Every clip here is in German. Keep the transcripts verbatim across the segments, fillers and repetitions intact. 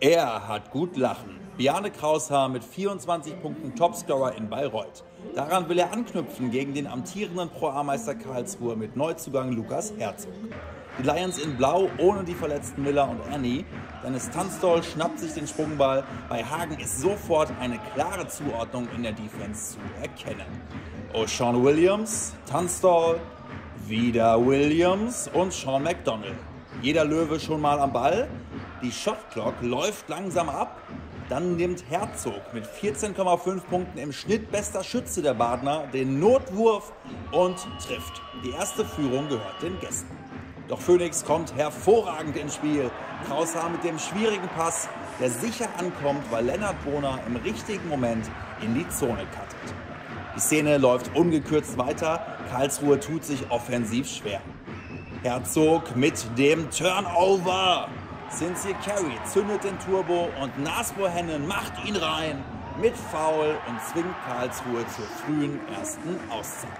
Er hat gut lachen. Bjarne Kraushaar mit vierundzwanzig Punkten Topscorer in Bayreuth. Daran will er anknüpfen gegen den amtierenden Pro-A-Meister Karlsruhe mit Neuzugang Lukas Herzog. Die Lions in Blau ohne die verletzten Miller und Ernie. Dennis Tunstall schnappt sich den Sprungball. Bei Hagen ist sofort eine klare Zuordnung in der Defense zu erkennen. O'Shawn Williams, Tunstall, wieder Williams und Sean McDonald. Jeder Löwe schon mal am Ball. Die Shotclock läuft langsam ab. Dann nimmt Herzog mit vierzehn Komma fünf Punkten im Schnitt bester Schütze der Badner den Notwurf und trifft. Die erste Führung gehört den Gästen. Doch Phoenix kommt hervorragend ins Spiel. Kraushaar mit dem schwierigen Pass, der sicher ankommt, weil Lennart Bohner im richtigen Moment in die Zone cuttet. Die Szene läuft ungekürzt weiter. Karlsruhe tut sich offensiv schwer. Herzog mit dem Turnover. Cynthia Carey zündet den Turbo und Nasbo Hennen macht ihn rein mit Foul und zwingt Karlsruhe zur frühen ersten Auszeit.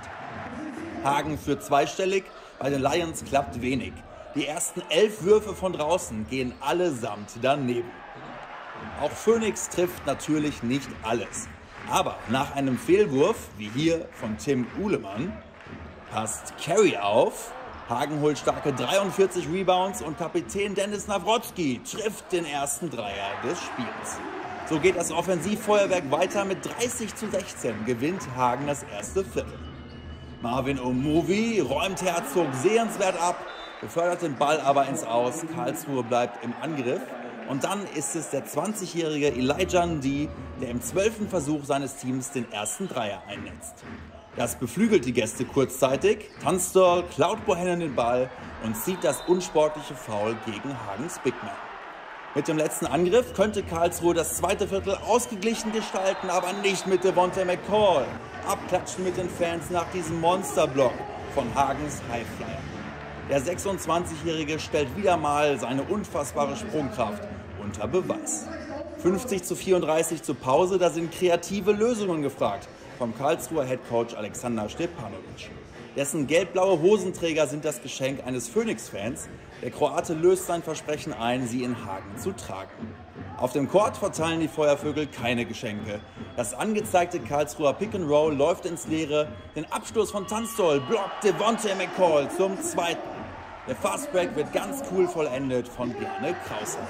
Hagen führt zweistellig, bei den Lions klappt wenig. Die ersten elf Würfe von draußen gehen allesamt daneben. Auch Phoenix trifft natürlich nicht alles. Aber nach einem Fehlwurf, wie hier von Tim Uhlemann, passt Carey auf. Hagen holt starke dreiundvierzig Rebounds und Kapitän Dennis Nawrocki trifft den ersten Dreier des Spiels. So geht das Offensivfeuerwerk weiter. Mit dreißig zu sechzehn gewinnt Hagen das erste Viertel. Marvin Omovi räumt Herzog sehenswert ab, befördert den Ball aber ins Aus. Karlsruhe bleibt im Angriff. Und dann ist es der zwanzigjährige Elijah Ndie, der im zwölften Versuch seines Teams den ersten Dreier einnetzt. Das beflügelt die Gäste kurzzeitig. Tunstall klaut Bohannon den Ball und zieht das unsportliche Foul gegen Hagens Bigman. Mit dem letzten Angriff könnte Karlsruhe das zweite Viertel ausgeglichen gestalten, aber nicht mit Devontae McCall. Abklatschen mit den Fans nach diesem Monsterblock von Hagens Highflyer. Der sechsundzwanzigjährige stellt wieder mal seine unfassbare Sprungkraft unter Beweis. fünfzig zu vierunddreißig zur Pause, da sind kreative Lösungen gefragt vom Karlsruher Headcoach Alexander Stepanovic. Dessen gelb-blaue Hosenträger sind das Geschenk eines Phoenix-Fans. Der Kroate löst sein Versprechen ein, sie in Hagen zu tragen. Auf dem Court verteilen die Feuervögel keine Geschenke. Das angezeigte Karlsruher Pick-and-Roll läuft ins Leere. Den Abstoß von Tunstall blockt Devontae McCall zum zweiten. Der Fastbreak wird ganz cool vollendet von Bjarne Kraushaar.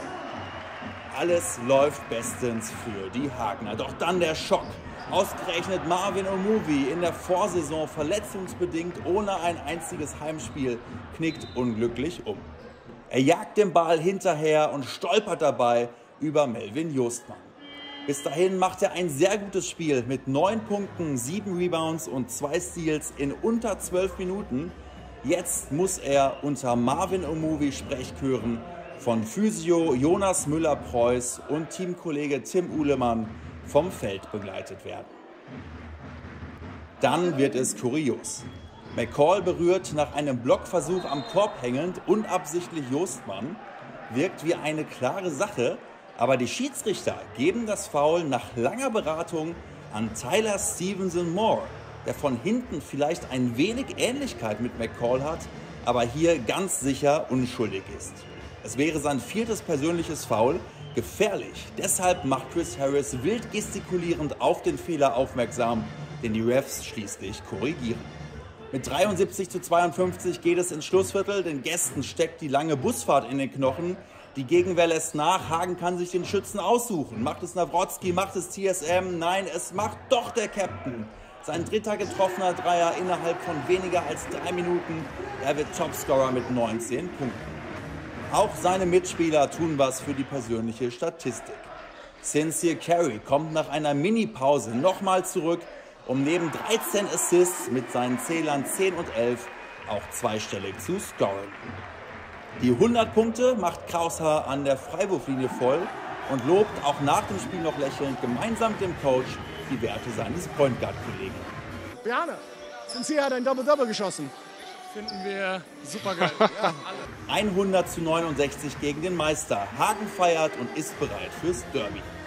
Alles läuft bestens für die Hagener. Doch dann der Schock. Ausgerechnet Marvin Omovi in der Vorsaison verletzungsbedingt ohne ein einziges Heimspiel knickt unglücklich um. Er jagt den Ball hinterher und stolpert dabei über Melvin Jostmann. Bis dahin macht er ein sehr gutes Spiel mit neun Punkten, sieben Rebounds und zwei Steals in unter zwölf Minuten. Jetzt muss er unter Marvin Omovi Sprechchören von Physio Jonas Müller-Preuß und Teamkollege Tim Uhlemann vom Feld begleitet werden. Dann wird es kurios. McCall berührt nach einem Blockversuch am Korb hängend unabsichtlich Jostmann, wirkt wie eine klare Sache, aber die Schiedsrichter geben das Foul nach langer Beratung an Tyler Stevenson Moore, der von hinten vielleicht ein wenig Ähnlichkeit mit McCall hat, aber hier ganz sicher unschuldig ist. Es wäre sein viertes persönliches Foul, gefährlich. Deshalb macht Chris Harris wild gestikulierend auf den Fehler aufmerksam, den die Refs schließlich korrigieren. Mit dreiundsiebzig zu zweiundfünfzig geht es ins Schlussviertel. Den Gästen steckt die lange Busfahrt in den Knochen. Die Gegenwehr lässt nach. Hagen kann sich den Schützen aussuchen. Macht es Nawrocki, macht es T S M? Nein, es macht doch der Captain. Sein dritter getroffener Dreier innerhalb von weniger als drei Minuten. Er wird Topscorer mit neunzehn Punkten. Auch seine Mitspieler tun was für die persönliche Statistik. Cynthia Carey kommt nach einer Mini-Pause nochmal zurück, um neben dreizehn Assists mit seinen Zählern zehn und elf auch zweistellig zu scoren. Die hundert Punkte macht Kraushaar an der Freiwurflinie voll und lobt auch nach dem Spiel noch lächelnd gemeinsam mit dem Coach die Werte seines Point Guard-Kollegen. Bjarne, Cynthia hat ein Double-Double geschossen. Finden wir super geil. Ja, hundert zu neunundsechzig gegen den Meister. Hagen feiert und ist bereit fürs Derby.